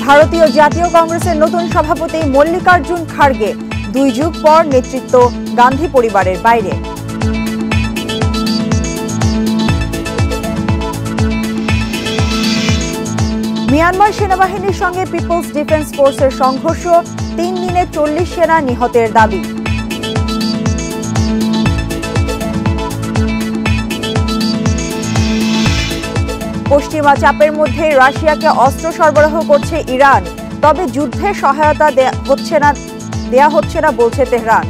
ভারতীয় জাতীয় কংগ্রেসের নতুন সভাপতি মল্লিকার্জুন খাড়গে 2 যুগ পর নেতৃত্ব গান্ধী পরিবারের বাইরে। মিয়ানমার সেনাবাহিনীর সঙ্গে পিপলস ডিফেন্স ফোর্সের সংঘর্ষ, 3 দিনে 40 সেনা নিহতের দাবি। পশ্চিমা চাপের মধ্যে রাশিয়াকে অস্ত্র সরবরাহ করছে ইরান, তবে যুদ্ধে সহায়তা দেয়া হচ্ছে না বলছে তেহরান।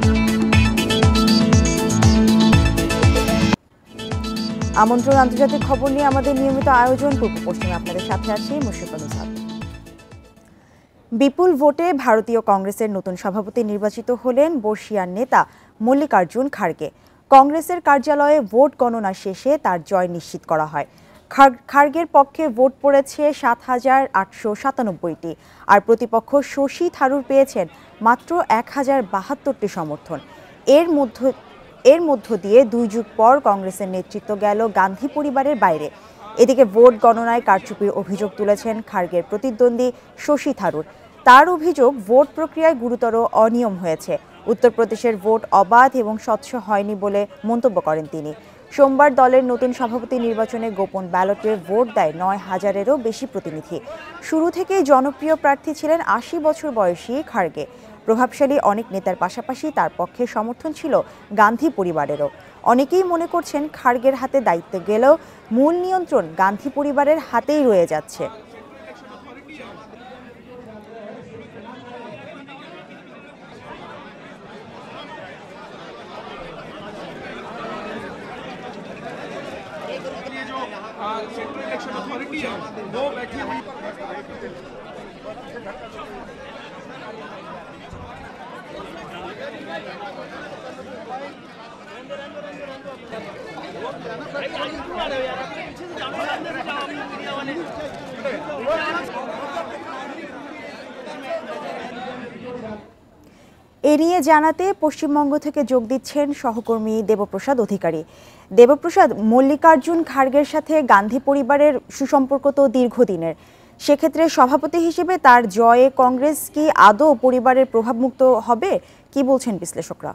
আমন্ত্রণ আন্তর্জাতিক খবর নিয়ে আমাদের নিয়মিত আয়োজন পূর্ব পশ্চিমে আপনাদের সাথে আছি মুশফিকুল ইসলাম। বিপুল ভোটে ভারতীয় কংগ্রেসের নতুন সভাপতি নির্বাচিত হলেন বর্ষিয়ান নেতা মল্লিকার্জুন খাড়গে। কংগ্রেসের কার্যালয়ে ভোট গণনা শেষে তার জয় নিশ্চিত করা হয়। খাড়গের পক্ষে ভোট পড়েছে 7,897টি, আর প্রতিপক্ষ শশী থারুর পেয়েছেন মাত্র 1,072টি সমর্থন। এর মধ্য দিয়ে 2 যুগ পর কংগ্রেসের নেতৃত্ব গেল গান্ধী পরিবারের বাইরে। এদিকে ভোট গণনায় কারচুপির অভিযোগ তুলেছেন খাড়গের প্রতিদ্বন্দ্বী শশী থারুর। তার অভিযোগ, ভোট প্রক্রিয়ায় গুরুতর অনিয়ম হয়েছে। উত্তরপ্রদেশের ভোট অবাধ এবং স্বচ্ছ হয়নি বলে মন্তব্য করেন তিনি। সোমবার দলের নতুন সভাপতি নির্বাচনে গোপন ব্যালটে ভোট দেয় 9,000-এরও বেশি প্রতিনিধি। শুরু থেকেই জনপ্রিয় প্রার্থী ছিলেন 80 বছর বয়সী খাড়গে। প্রভাবশালী অনেক নেতার পাশাপাশি তার পক্ষে সমর্থন ছিল গান্ধী পরিবারেরও। অনেকেই মনে করছেন খাড়গের হাতে দায়িত্ব গেলেও মূল নিয়ন্ত্রণ গান্ধী পরিবারের হাতেই রয়ে যাচ্ছে। सेंट्रल इलेक्शन अथॉरिटी है वो बैठी हुई এ নিয়ে জানাতে পশ্চিমবঙ্গ থেকে যোগ দিচ্ছেন সহকর্মী দেবপ্রসাদ অধিকারী। দেবপ্রসাদ, মল্লিকার্জুন খাড়গের সাথে গান্ধী পরিবারের সুসম্পর্ক তো দীর্ঘদিনের, সেক্ষেত্রে সভাপতি হিসেবে তার জয়ে কংগ্রেস কি আদৌ পরিবারের প্রভাবমুক্ত হবে, কি বলছেন বিশ্লেষকরা?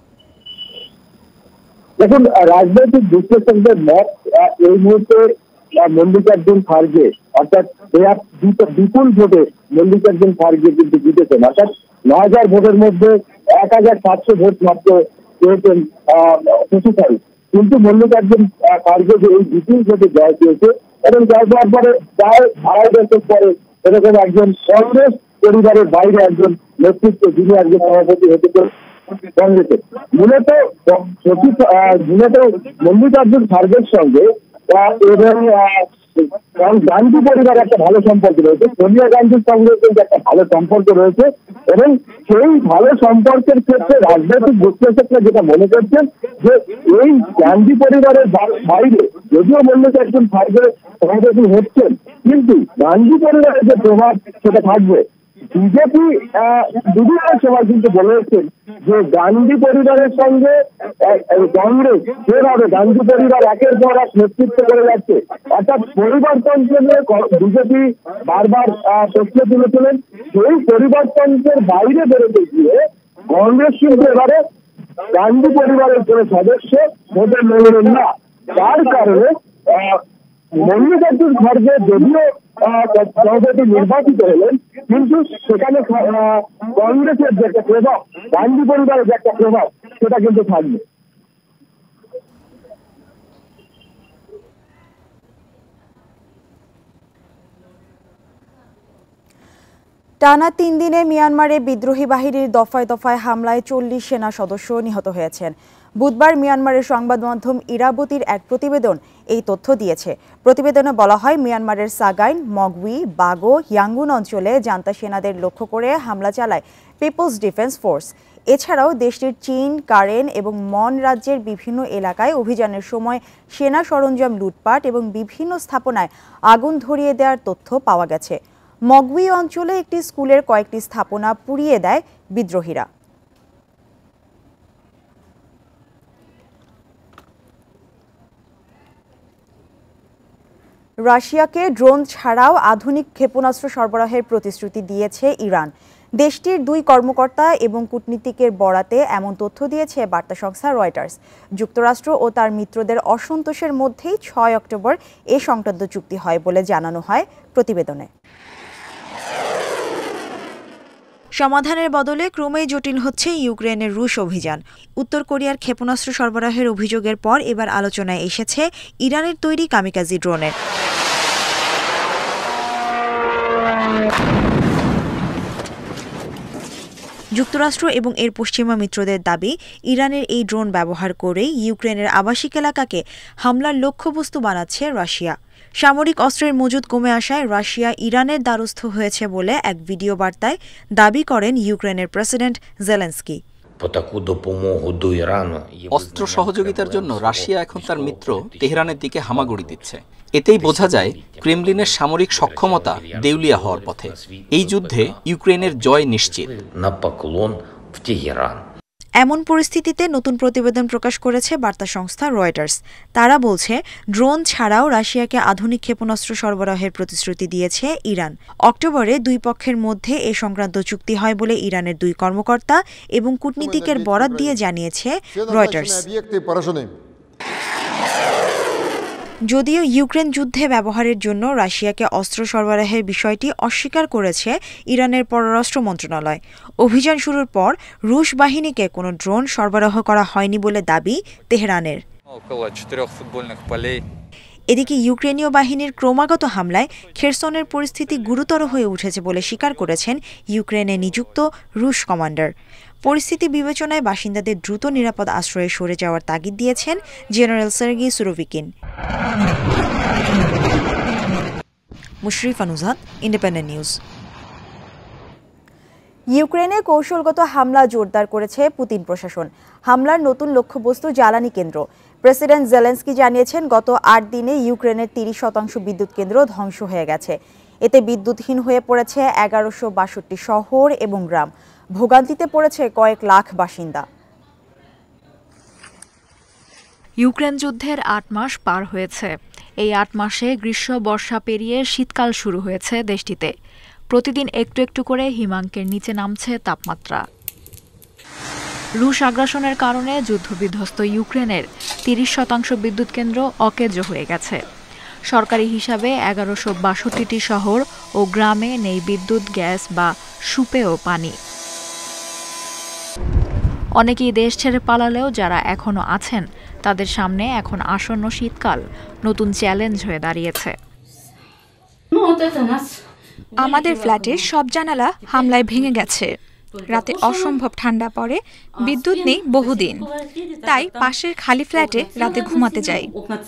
দেখুন, রাজনৈতিক বিশ্লেষকদের মত এই মুহূর্তে মল্লিকার্জুন খাড়গে অর্থাৎ বিপুল ভোটে মল্লিকার্জুন খাড়গে কিন্তু জিতেছেন। অর্থাৎ 9,000 ভোটের মধ্যে 1,700 ভোট মাত্র পেয়েছেন শশী থারুর। কিন্তু মল্লিকার্জুন খাড়গে যে এই বিপুল ভোটে জয় পেয়েছে এবং জয় পাওয়ার পরে প্রায় 2.5 দশক পরে এরকম একজন কংগ্রেস পরিবারের বাইরে একজন নেতৃত্ব, যিনি একজন সভাপতি হতে কংগ্রেসের। মূলত মল্লিকার্জুন খাড়গের সঙ্গে এবং গান্ধী পরিবার একটা ভালো সম্পর্ক রয়েছে, সোনিয়া গান্ধীর সঙ্গে কিন্তু একটা ভালো সম্পর্ক রয়েছে। এবং সেই ভালো সম্পর্কের ক্ষেত্রে রাজনৈতিক বিশ্লেষকরা যেটা মনে করছেন যে এই গান্ধী পরিবারের বাইরে যদিও মল্লিকার্জুন খাড়গে সভাপতি হচ্ছেন, কিন্তু গান্ধী পরিবারের যে প্রভাব সেটা থাকবে। বিজেপি বিভিন্ন সময় কিন্তু বলেছেন যে গান্ধী পরিবারের সঙ্গে কংগ্রেস যেভাবে গান্ধী পরিবার একের পর এক নেতৃত্ব করে যাচ্ছে, অর্থাৎ পরিবর্তনকে নিয়ে বিজেপি বারবার প্রশ্ন তুলেছিলেন। সেই পরিবর্তনের বাইরে বেরোতে গিয়ে কংগ্রেস কিন্তু এবারে গান্ধী পরিবারের কোনো সদস্য ভোটে নেবেন না। তার কারণে মল্লিকার্জুন খাড়গে যদিও সভাপতি নির্বাচিত হলেন, কিন্তু সেখানে কংগ্রেসের যে একটা প্রভাব, গান্ধী পরিবারের যে একটা প্রভাব, সেটা কিন্তু থাকবে। টানা 3 দিনে মিয়ানমারে বিদ্রোহী বাহিনীর দফায় দফায় হামলায় 40 সেনা সদস্য নিহত হয়েছেন। বুধবার মিয়ানমারের সংবাদ মাধ্যম ইরাবতীর এক প্রতিবেদন এই তথ্য দিয়েছে। প্রতিবেদনে বলা হয়, মিয়ানমারের সাগাইন, মগউই, বাগো, ইয়াঙ্গুন অঞ্চলে জান্তা সেনাদের লক্ষ্য করে হামলা চালায় পিপলস ডিফেন্স ফোর্স। এছাড়াও দেশটির চীন, কারেন এবং মন রাজ্যের বিভিন্ন এলাকায় অভিযানের সময় সেনা সরঞ্জাম লুটপাট এবং বিভিন্ন স্থাপনায় আগুন ধরিয়ে দেওয়ার তথ্য পাওয়া গেছে। মগউই অঞ্চলে একটি স্কুলের কয়েকটি স্থাপনা পুড়িয়ে দেয় বিদ্রোহীরা। রাশিয়াকে ড্রোন ছাড়াও আধুনিক ক্ষেপণাস্ত্র সরবরাহের প্রতিশ্রুতি দিয়েছে ইরান। দেশটির দুই কর্মকর্তা এবং কূটনীতিকের বরাতে এমন তথ্য দিয়েছে বার্তা সংস্থা রয়টার্স। যুক্তরাষ্ট্র ও তার মিত্রদের অসন্তোষের মধ্যেই 6 অক্টোবর এ সংক্রান্ত চুক্তি হয় বলে জানানো হয় প্রতিবেদনে। সমাধানের বদলে ক্রমেই জটিল হচ্ছে ইউক্রেনের রুশ অভিযান। উত্তর কোরিয়ার ক্ষেপণাস্ত্র সরবরাহের অভিযোগের পর এবার আলোচনায় এসেছে ইরানের তৈরি কামিকাজি ড্রোনের। যুক্তরাষ্ট্র এবং এর পশ্চিমা মিত্রদের দাবি, ইরানের এই ড্রোন ব্যবহার করেই ইউক্রেনের আবাসিক এলাকাকে হামলার লক্ষ্যবস্তু বানাচ্ছে রাশিয়া। সামরিক অস্ত্রের মজুদ কমে আসায় রাশিয়া ইরানের দ্বারস্থ হয়েছে বলে এক ভিডিও বার্তায় দাবি করেন ইউক্রেনের প্রেসিডেন্ট জেলেনস্কি। অস্ত্র সহযোগিতার জন্য রাশিয়া এখন তার মিত্র তেহরানের দিকে হামাগুড়ি দিচ্ছে। এতেই বোঝা যায় ক্রেমলিনের সামরিক সক্ষমতা দেউলিয়া হওয়ার পথে। এই যুদ্ধে ইউক্রেনের জয় নিশ্চিত। এমন পরিস্থিতিতে নতুন প্রতিবেদন প্রকাশ করেছে বার্তা সংস্থা রয়টার্স। তারা বলছে, ড্রোন ছাড়াও রাশিয়াকে আধুনিক ক্ষেপণাস্ত্র সরবরাহের প্রতিশ্রুতি দিয়েছে ইরান। অক্টোবরে দুই পক্ষের মধ্যে এ সংক্রান্ত চুক্তি হয় বলে ইরানের দুই কর্মকর্তা এবং কূটনীতিকের বরাত দিয়ে জানিয়েছে রয়টার্স। যদিও ইউক্রেন যুদ্ধে ব্যবহারের জন্য রাশিয়াকে অস্ত্র সরবরাহের বিষয়টি অস্বীকার করেছে ইরানের পররাষ্ট্র মন্ত্রণালয়। অভিযান শুরুর পর রুশ বাহিনীকে কোনো ড্রোন সরবরাহ করা হয়নি বলে দাবি তেহরানের। এদিকে ইউক্রেনীয় বাহিনীর ক্রমাগত হামলায় খেরসনের পরিস্থিতি গুরুতর হয়ে উঠেছে বলে স্বীকার করেছেন ইউক্রেনে নিযুক্ত রুশ কমান্ডার। পরিস্থিতি বিবেচনায় বাসিন্দাদের দ্রুত নিরাপদ আশ্রয়ে সরে যাওয়ার তাগিদ দিয়েছেন general Sergey Surovikin. Mushrifa Nuzhat, Independent News. ইউক্রেনে কৌশলগত হামলা জোরদার করেছে পুতিন প্রশাসন। হামলার নতুন লক্ষ্যবস্তু জ্বালানি কেন্দ্র। প্রেসিডেন্ট জেলেনস্কি জানিয়েছেন, গত 8 দিনে ইউক্রেনের 30% বিদ্যুৎ কেন্দ্র ধ্বংস হয়ে গেছে। এতে বিদ্যুৎহীন হয়ে পড়েছে 1162 শহর এবং গ্রাম। ভোগান্তিতে পড়েছে কয়েক লাখ বাসিন্দা। ইউক্রেন যুদ্ধের 8 মাস পার হয়েছে। এই 8 মাসে গ্রীষ্ম বর্ষা পেরিয়ে শীতকাল শুরু হয়েছে দেশটিতে। প্রতিদিন একটু একটু করে হিমাঙ্কের নিচে নামছে তাপমাত্রা। রুশ আগ্রাসনের কারণে যুদ্ধবিধ্বস্ত ইউক্রেনের 30% বিদ্যুৎ কেন্দ্র অকেজো হয়ে গেছে। সরকারি হিসাবে 1162টি শহর ও গ্রামে নেই বিদ্যুৎ, গ্যাস বা সুপেয় পানি। অনেকেই দেশ ছেড়ে পালালেও যারা এখনো আছেন, তাদের সামনে এখন আসন্ন শীতকাল নতুন চ্যালেঞ্জ হয়ে দাঁড়িয়েছে। আমাদের ফ্ল্যাটের সব জানালা হামলায় ভেঙে গেছে। রাতে অসম্ভব ঠান্ডা পড়ে, বিদ্যুৎ নেই বহুদিন। তাই পাশের খালি ফ্ল্যাটে রাতে ঘুমাতে যাই।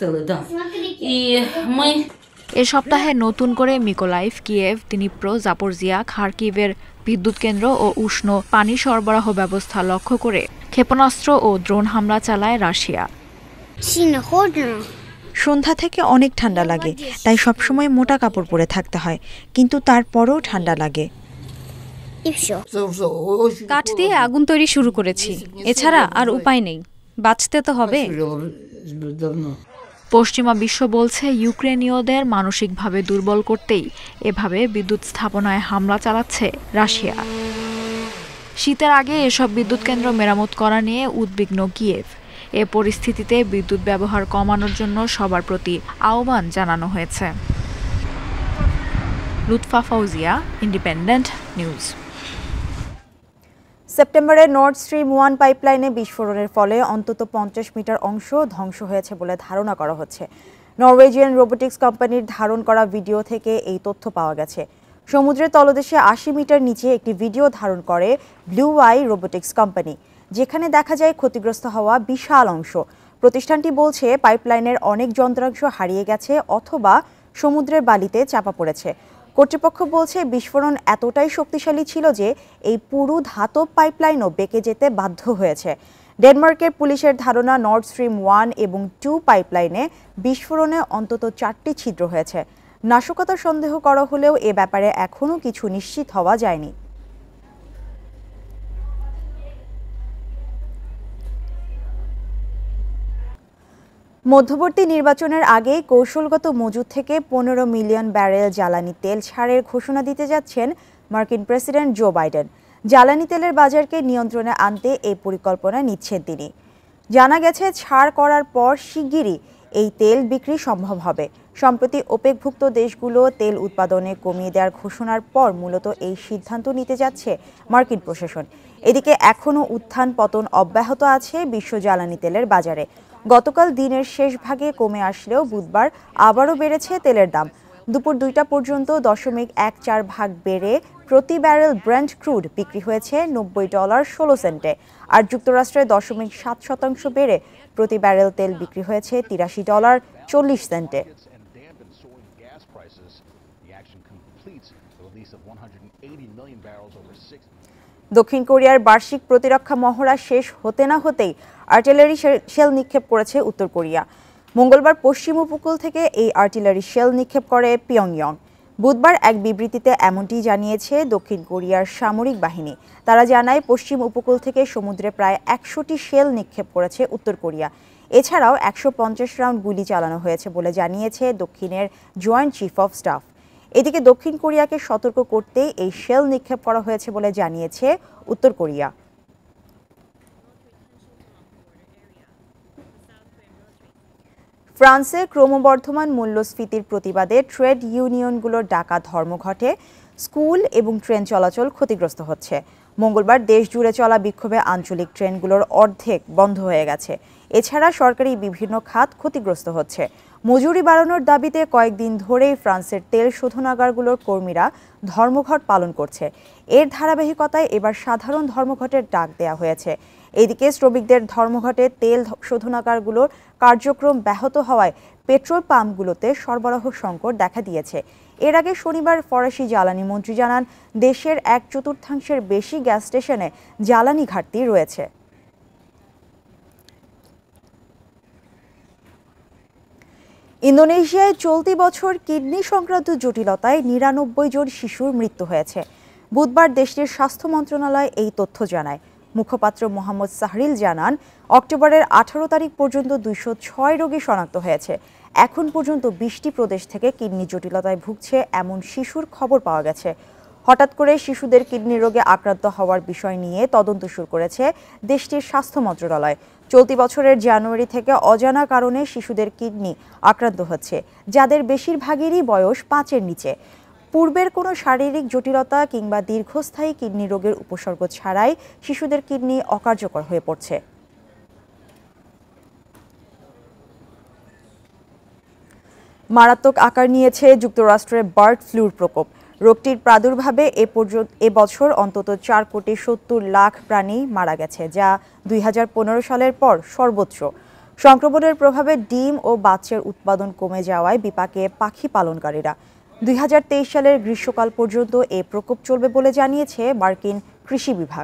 এ সপ্তাহে নতুন করে মিকোলাইভ, কিয়েভ, দিনিপ্র, জাপোরজিয়া, খার্কিভের বিদ্যুৎ কেন্দ্র ও উষ্ণ পানি সরবরাহ ব্যবস্থা লক্ষ্য করে ক্ষেপণাস্ত্র ও ড্রোন হামলা চালায় রাশিয়া। সন্ধ্যা থেকে অনেক ঠান্ডা লাগে, তাই সবসময় মোটা কাপড় পরে থাকতে হয়, কিন্তু তারপরেও ঠান্ডা লাগে। কাঠ দিয়ে আগুন তৈরি শুরু করেছি, এছাড়া আর উপায় নেই, বাঁচতে তো হবে। পশ্চিমা বিশ্ব বলছে, ইউক্রেনীয়দের মানসিকভাবে দুর্বল করতেই এভাবে বিদ্যুৎ স্থাপনায় হামলা চালাচ্ছে রাশিয়া। শীতের আগে এসব বিদ্যুৎ কেন্দ্র মেরামত করা নিয়ে উদ্বিগ্ন কিয়েভ। এ পরিস্থিতিতে বিদ্যুৎ ব্যবহার কমানোর জন্য সবার প্রতি আহ্বান জানানো হয়েছে। Lutfa Fauzia, Independent News. সেপ্টেম্বরে নর্থ স্ট্রিম 1 পাইপলাইনে বিস্ফোরণের ফলে অন্তত 50 মিটার অংশ ধ্বংস হয়েছে বলে ধারণা করা হচ্ছে। নরওয়েজিয়ান রোবোটিক্স কোম্পানির ধারণ করা ভিডিও থেকে এই তথ্য পাওয়া গেছে। সমুদ্রের তলদেশে 80 মিটার নিচে একটি ভিডিও ধারণ করে ব্লু আই রোবোটিক্স কোম্পানি, যেখানে দেখা যায় ক্ষতিগ্রস্ত হওয়া বিশাল অংশ। প্রতিষ্ঠানটি বলছে, পাইপলাইনের অনেক যন্ত্রাংশ হারিয়ে গেছে অথবা সমুদ্রের বালিতে চাপা পড়েছে। কর্তৃপক্ষ বলছে, বিস্ফোরণ এতটাই শক্তিশালী ছিল যে এই পুরো ধাতব পাইপলাইনও বেঁকে যেতে বাধ্য হয়েছে। ডেনমার্কের পুলিশের ধারণা, নর্থ স্ট্রিম 1 এবং 2 পাইপলাইনে বিস্ফোরণে অন্তত 4টি ছিদ্র হয়েছে। নাশকতার সন্দেহ করা হলেও এ ব্যাপারে এখনও কিছু নিশ্চিত হওয়া যায়নি। মধ্যবর্তী নির্বাচনের আগেই কৌশলগত মজুদ থেকে 15 মিলিয়ন ব্যারেল জ্বালানি তেল ছাড়ের ঘোষণা দিতে যাচ্ছেন মার্কিন প্রেসিডেন্ট জো বাইডেন। জ্বালানি তেলের বাজারকে নিয়ন্ত্রণে আনতে এই পরিকল্পনা নিচ্ছেন তিনি। জানা গেছে, ছাড় করার পর শিগগিরই এই তেল বিক্রি সম্ভব হবে। সম্প্রতি ওপেকভুক্ত দেশগুলো তেল উৎপাদনে কমিয়ে দেওয়ার ঘোষণার পর মূলত এই সিদ্ধান্ত নিতে যাচ্ছে মার্কিন প্রশাসন। এদিকে এখনও উত্থান পতন অব্যাহত আছে বিশ্ব জ্বালানি তেলের বাজারে। গতকাল দিনের শেষ ভাগে কমে আসলেও বুধবার আবারও বেড়েছে তেলের দাম। দুপুর 2টা পর্যন্ত 0.14 বেড়ে প্রতি ব্যারেল ব্রেন্ট ক্রুড বিক্রি হয়েছে $90.16, আর যুক্তরাষ্ট্রে 0.7% বেড়ে প্রতি ব্যারেল তেল বিক্রি হয়েছে $83.40। দক্ষিণ কোরিয়ার বার্ষিক প্রতিরক্ষা মহড়া শেষ হতে না হতেই আর্টিলারি শেল নিক্ষেপ করেছে উত্তর কোরিয়া। মঙ্গলবার পশ্চিম উপকূল থেকে এই আর্টিলারি শেল নিক্ষেপ করে পিয়ংইয়ং। বুধবার এক বিবৃতিতে এমনটি জানিয়েছে দক্ষিণ কোরিয়ার সামরিক বাহিনী। তারা জানায়, পশ্চিম উপকূল থেকে সমুদ্রে প্রায় 100টি শেল নিক্ষেপ করেছে উত্তর কোরিয়া। এছাড়াও 150 রাউন্ড গুলি চালানো হয়েছে বলে জানিয়েছে দক্ষিণের জয়েন্ট চিফ অফ স্টাফ। এদিকে দক্ষিণ কোরিয়াকে সতর্ক করতেই এই শেল নিক্ষেপ করা হয়েছে বলে জানিয়েছে উত্তর কোরিয়া। ফ্রান্সে ক্রমবর্ধমান মূল্যস্ফীতির প্রতিবাদে ট্রেড ইউনিয়নগুলোর ডাকা ধর্মঘটে স্কুল এবং ট্রেন চলাচল ক্ষতিগ্রস্ত হচ্ছে। মঙ্গলবার দেশ জুড়ে চলা বিক্ষোভে আঞ্চলিক ট্রেনগুলোর অর্ধেক বন্ধ হয়ে গেছে। এছাড়া সরকারি বিভিন্ন খাত ক্ষতিগ্রস্ত হচ্ছে। মজুরি বাড়ানোর দাবিতে কয়েকদিন ধরেই ফ্রান্সের তেল শোধনাগারগুলোর কর্মীরা ধর্মঘট পালন করছে। এর ধারাবাহিকতায় এবার সাধারণ ধর্মঘটের ডাক দেওয়া হয়েছে। এদিকে শ্রমিকদের ধর্মঘটে তেল শোধনাগারগুলোর কার্যক্রম ব্যাহত হওয়ায় পেট্রোল পাম্পগুলোতে সরবরাহ সংকট দেখা দিয়েছে। এর আগে শনিবার ফরাসি জ্বালানি মন্ত্রী জানান, দেশের 1/4 বেশি গ্যাস স্টেশনে জ্বালানি ঘাটতি রয়েছে। ইন্দোনেশিয়ায় চলতি বছর কিডনি সংক্রান্ত জটিলতায় 99 জন শিশুর মৃত্যু হয়েছে। বুধবার দেশটির স্বাস্থ্য মন্ত্রণালয় এই তথ্য জানায়। মুখপাত্র মোহাম্মদ সাহরিল জানান, অক্টোবরের 18 তারিখ পর্যন্ত 206 রোগী শনাক্ত হয়েছে। এখন পর্যন্ত 20টি প্রদেশ থেকে কিডনি জটিলতায় ভুগছে এমন শিশুর খবর পাওয়া গেছে। হঠাৎ করে শিশুদের কিডনি রোগে আক্রান্ত হওয়ার বিষয় নিয়ে তদন্ত শুরু করেছে দেশটির স্বাস্থ্য মন্ত্রণালয়। চলতি বছরের জানুয়ারি থেকে অজানা কারণে শিশুদের কিডনি আক্রান্ত হচ্ছে, যাদের বেশিরভাগেরই বয়স 5-এর নিচে। পূর্বের কোনো শারীরিক জটিলতা কিংবা দীর্ঘস্থায়ী কিডনি রোগের উপসর্গ ছাড়াই শিশুদের কিডনি অকার্যকর হয়ে পড়ছে। মারাত্মক আকার নিয়েছে যুক্তরাষ্ট্রের বার্ড ফ্লুর প্রকোপ। রোগটির প্রাদুর্ভাবে এবছর অন্তত 4,70,00,000 প্রাণী মারা গেছে, যা 2015 সালের পর সর্বোচ্চ। সংক্রমণের প্রভাবে ডিম ও বাচ্চার উৎপাদন কমে যাওয়ায় বিপাকে পাখি পালনকারীরা। 2023 সালের গ্রীষ্মকাল পর্যন্ত এই প্রকোপ চলবে বলে জানিয়েছে মার্কিন কৃষি বিভাগ।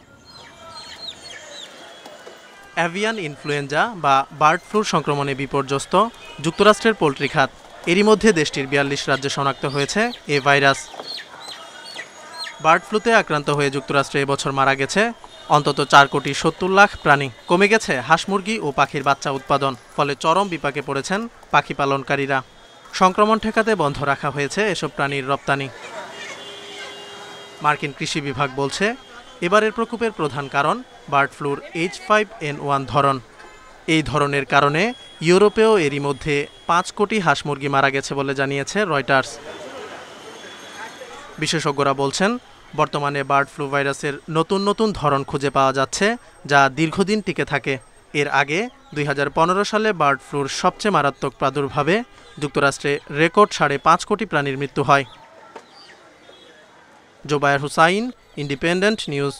অ্যাভিয়ান ইনফ্লুয়েঞ্জা বা বার্ড ফ্লুর সংক্রমণে বিপর্যস্ত যুক্তরাষ্ট্রের পোল্ট্রি খাত। এরই মধ্যে দেশটির 42 রাজ্যে শনাক্ত হয়েছে এ ভাইরাস। বার্ড ফ্লুতে আক্রান্ত হয়ে যুক্তরাষ্ট্রে এবছর মারা গেছে অন্তত 4,70,00,000 প্রাণী। কমে গেছে হাঁস মুরগি ও পাখির বাচ্চা উৎপাদন, ফলে চরম বিপাকে পড়েছেন পাখি পালনকারীরা। সংক্রমণ ঠেকাতে বন্ধ রাখা হয়েছে এসব প্রাণীর রপ্তানি। মার্কিন কৃষি বিভাগ বলছে, এবারের প্রকোপের প্রধান কারণ বার্ড ফ্লুর H5N1 ধরন। এই ধরনের কারণে ইউরোপেও এরই মধ্যে 5 কোটি হাঁস মুরগি মারা গেছে বলে জানিয়েছে রয়টার্স। বিশেষজ্ঞরা বলছেন, বর্তমানে বার্ড ফ্লু ভাইরাসের নতুন নতুন ধরন খুঁজে পাওয়া যাচ্ছে, যা দীর্ঘদিন টিকে থাকে। এর আগে 2015 সালে বার্ড ফ্লুর সবচেয়ে মারাত্মক প্রাদুর্ভাবে যুক্তরাষ্ট্রে রেকর্ড 5.5 কোটি প্রাণীর মৃত্যু হয়। Zubair Hussain, Independent News.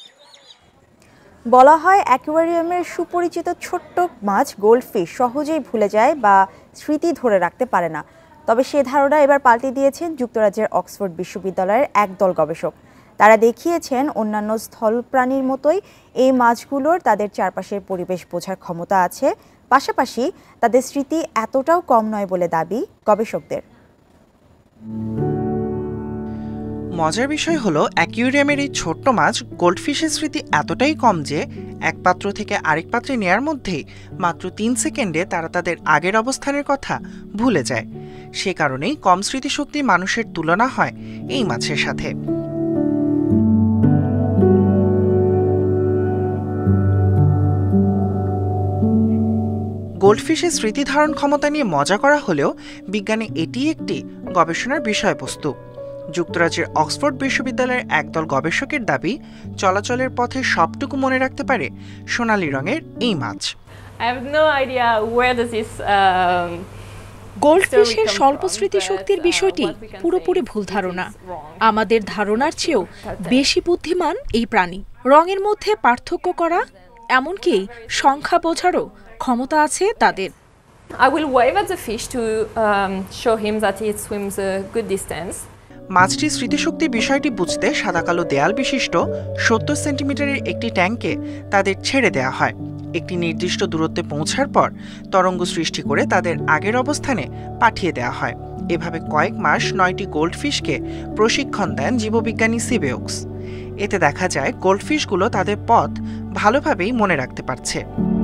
বলা হয়, অ্যাকোয়ারিয়ামের সুপরিচিত ছোট্ট মাছ গোল্ডফিশ সহজেই ভুলে যায় বা স্মৃতি ধরে রাখতে পারে না। তবে সে ধারণা এবার পাল্টে দিয়েছেন যুক্তরাজ্যের অক্সফোর্ড বিশ্ববিদ্যালয়ের একদল গবেষক। তারা দেখিয়েছেন, অন্যান্য স্থল প্রাণীর মতোই এই মাছগুলোর তাদের চারপাশের পরিবেশ বোঝার ক্ষমতা আছে। পাশাপাশি তাদের স্মৃতি এতটাও কম নয় বলে দাবি গবেষকদের। মজার বিষয় হলো অ্যাকুয়ারিয়ামের এই ছোট্ট মাছ গোল্ডফিশের স্মৃতি এতটাই কম যে এক পাত্র থেকে আরেক পাত্রে নেয়ার মধ্যেই মাত্র 3 সেকেন্ডে তারা তাদের আগের অবস্থানের কথা ভুলে যায়। সে কারণেই কম স্মৃতিশক্তি মানুষের তুলনা হয় এই মাছের সাথে। গোল্ডফিশের স্মৃতি ধারণ ক্ষমতা নিয়ে মজা করা হলেও বিজ্ঞানে এটি একটি গবেষণার বিষয়বস্তু। যুক্তরাজ্যের অক্সফোর্ড বিশ্ববিদ্যালয়ের একদল গবেষকের দাবি, চলাচলের পথে সবটুকু মনে রাখতে পারে সোনালী রঙের এই মাছ। গোল্ডফিশের স্বল্প স্মৃতিশক্তির বিষয়টি পুরোপুরি ভুল ধারণা। আমাদের ধারণার চেয়েও বেশি বুদ্ধিমান এই প্রাণী। রঙের মধ্যে পার্থক্য করা, এমনকি সংখ্যা বোঝারও ক্ষমতা আছে তাদের। মাছটির স্মৃতিশক্তির বিষয়টি বুঝতে সাদা কালো দেয়াল বিশিষ্ট 70 সেন্টিমিটারের একটি ট্যাঙ্কে তাদের ছেড়ে দেওয়া হয়। একটি নির্দিষ্ট দূরত্বে পৌঁছার পর তরঙ্গ সৃষ্টি করে তাদের আগের অবস্থানে পাঠিয়ে দেওয়া হয়। এভাবে কয়েক মাস 9টি গোল্ডফিশকে প্রশিক্ষণ দেন জীববিজ্ঞানী সিবেওক্স। এতে দেখা যায় গোল্ডফিশগুলো তাদের পথ ভালোভাবেই মনে রাখতে পারছে।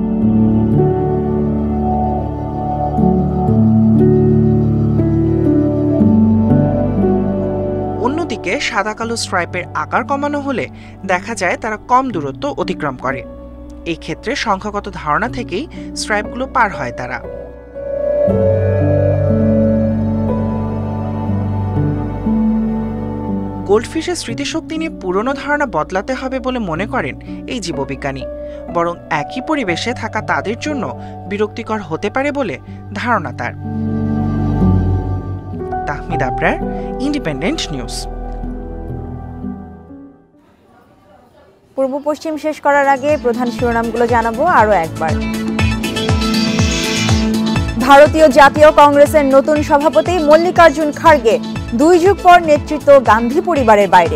অন্যদিকে সাদা কালো স্ট্রাইপের আকার কমানো হলে দেখা যায় তারা কম দূরত্ব অতিক্রম করে। এই ক্ষেত্রে সংখ্যাগত ধারণা থেকেই স্ট্রাইপগুলো পার হয় তারা। গোল্ডফিশের স্মৃতিশক্তি নিয়ে পুরনো ধারণা বদলাতে হবে বলে মনে করেন এই জীববিজ্ঞানী। বরং একই পরিবেশে থাকা তাদের জন্য বিরক্তিকর হতে পারে বলে ধারণা তার। Tahmid Abrar, Independent News. পূর্ব পশ্চিম শেষ করার আগে প্রধান শিরোনামগুলো জানাবো আরও একবার। ভারতীয় জাতীয় কংগ্রেসের নতুন সভাপতি মল্লিকার্জুন খার্গে 2 যুগ পর নেতৃত্ব গান্ধী পরিবারের বাইরে।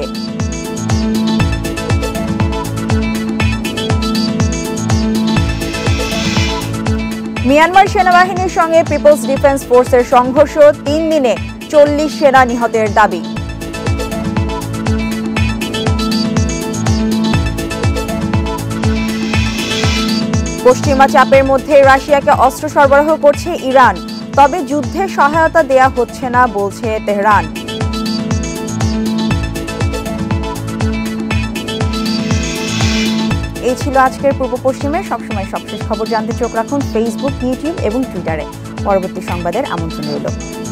মিয়ানমার সেনাবাহিনীর সঙ্গে পিপলস ডিফেন্স ফোর্সের সংঘর্ষ, 3 দিনে 40 সেনা নিহতের দাবি। পশ্চিমা চাপের মধ্যে রাশিয়াকে অস্ত্র সরবরাহ করছে ইরান, তবে যুদ্ধে সহায়তা দেয়া হচ্ছে না বলছে তেহরান। এই ছিল আজকের পূর্ব পশ্চিমের সবসময় সবশেষ খবর জানতে চোখ রাখুন ফেসবুক, ইউটিউব এবং টুইটারে। পরবর্তী সংবাদের আমন্ত্রণ রইল।